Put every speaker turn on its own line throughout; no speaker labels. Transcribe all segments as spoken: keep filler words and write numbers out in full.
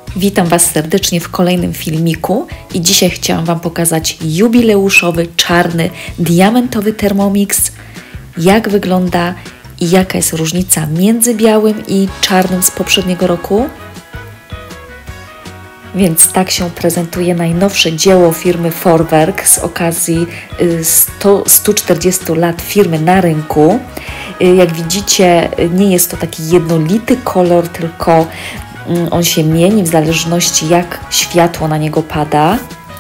Witam Was serdecznie w kolejnym filmiku i dzisiaj chciałam Wam pokazać jubileuszowy, czarny, diamentowy Thermomix, jak wygląda i jaka jest różnica między białym i czarnym z poprzedniego roku. Więc tak się prezentuje najnowsze dzieło firmy Vorwerk z okazji stu czterdziestu lat firmy na rynku. Jak widzicie, nie jest to taki jednolity kolor, tylko on się mieni w zależności, jak światło na niego pada.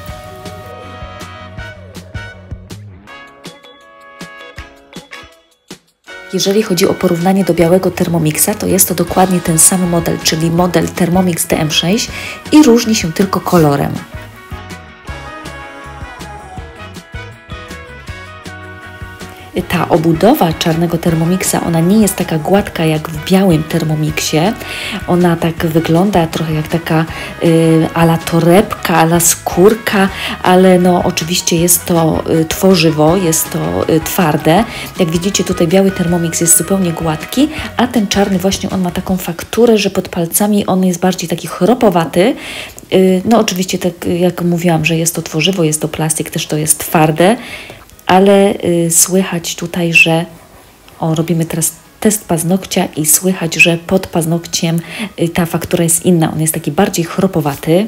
Jeżeli chodzi o porównanie do białego Thermomixa, to jest to dokładnie ten sam model, czyli model Thermomix T M sześć i różni się tylko kolorem. Ta obudowa czarnego Thermomixa, ona nie jest taka gładka jak w białym Thermomixie. Ona tak wygląda trochę jak taka y, ala torebka, ala skórka, ale no oczywiście jest to y, tworzywo, jest to y, twarde. Jak widzicie, tutaj biały Thermomix jest zupełnie gładki, a ten czarny właśnie on ma taką fakturę, że pod palcami on jest bardziej taki chropowaty. Y, no oczywiście tak jak mówiłam, że jest to tworzywo, jest to plastik, też to jest twarde. Ale y, słychać tutaj, że o, robimy teraz test paznokcia i słychać, że pod paznokciem y, ta faktura jest inna. On jest taki bardziej chropowaty.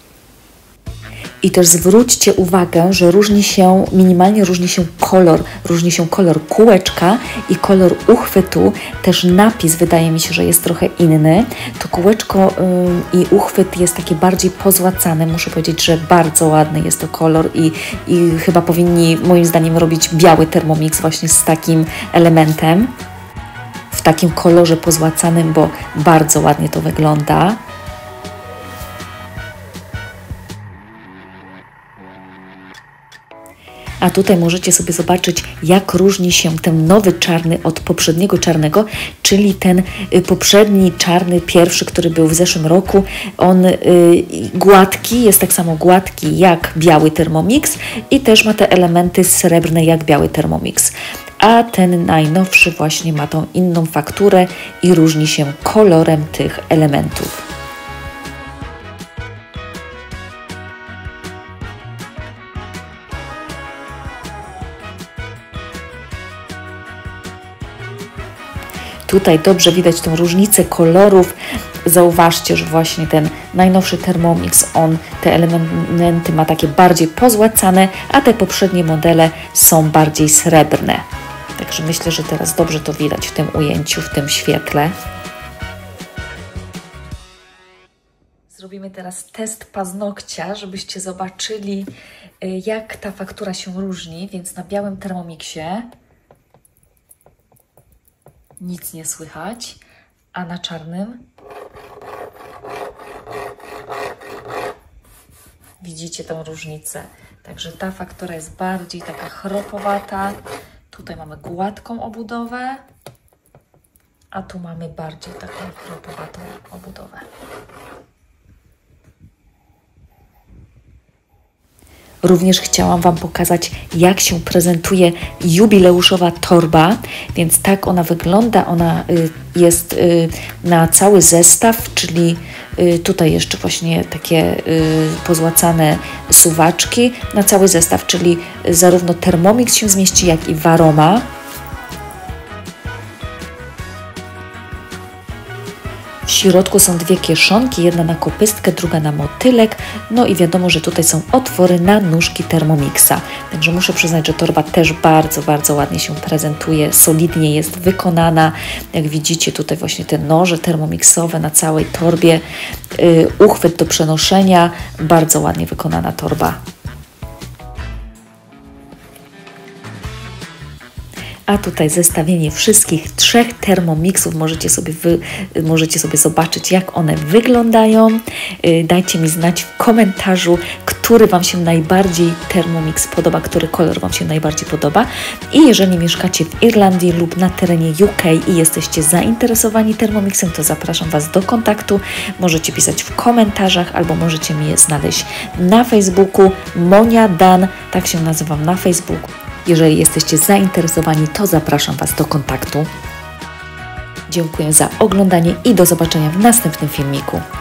I też zwróćcie uwagę, że różni się, minimalnie różni się kolor. Różni się kolor kółeczka i kolor uchwytu. Też napis wydaje mi się, że jest trochę inny. To kółeczko yy, i uchwyt jest takie bardziej pozłacane. Muszę powiedzieć, że bardzo ładny jest to kolor i, i chyba powinni moim zdaniem robić biały Thermomix właśnie z takim elementem. W takim kolorze pozłacanym, bo bardzo ładnie to wygląda. A tutaj możecie sobie zobaczyć, jak różni się ten nowy czarny od poprzedniego czarnego, czyli ten poprzedni czarny, pierwszy, który był w zeszłym roku. On y, gładki, jest tak samo gładki jak biały Thermomix i też ma te elementy srebrne jak biały Thermomix. A ten najnowszy właśnie ma tą inną fakturę i różni się kolorem tych elementów. Tutaj dobrze widać tą różnicę kolorów. Zauważcie, że właśnie ten najnowszy Thermomix, on te elementy ma takie bardziej pozłacane, a te poprzednie modele są bardziej srebrne. Także myślę, że teraz dobrze to widać w tym ujęciu, w tym świetle. Zrobimy teraz test paznokcia, żebyście zobaczyli, jak ta faktura się różni. Więc na białym Thermomixie nic nie słychać, a na czarnym widzicie tą różnicę. Także ta faktura jest bardziej taka chropowata. Tutaj mamy gładką obudowę, a tu mamy bardziej taką chropowatą obudowę. Również chciałam Wam pokazać, jak się prezentuje jubileuszowa torba, więc tak ona wygląda. Ona y, jest y, na cały zestaw, czyli y, tutaj jeszcze właśnie takie y, pozłacane suwaczki na cały zestaw, czyli zarówno Thermomix się zmieści, jak i Varoma. W środku są dwie kieszonki, jedna na kopystkę, druga na motylek, no i wiadomo, że tutaj są otwory na nóżki Thermomixa. Także muszę przyznać, że torba też bardzo, bardzo ładnie się prezentuje, solidnie jest wykonana. Jak widzicie, tutaj właśnie te noże thermomixowe na całej torbie, yy, uchwyt do przenoszenia, bardzo ładnie wykonana torba. A tutaj zestawienie wszystkich trzech Thermomixów. Możecie sobie, wy, możecie sobie zobaczyć, jak one wyglądają. Dajcie mi znać w komentarzu, który Wam się najbardziej Thermomix podoba, który kolor Wam się najbardziej podoba. I jeżeli mieszkacie w Irlandii lub na terenie U K i jesteście zainteresowani Thermomixem, to zapraszam Was do kontaktu. Możecie pisać w komentarzach albo możecie mnie znaleźć na Facebooku. Monia Dan, tak się nazywam na Facebooku. Jeżeli jesteście zainteresowani, to zapraszam Was do kontaktu. Dziękuję za oglądanie i do zobaczenia w następnym filmiku.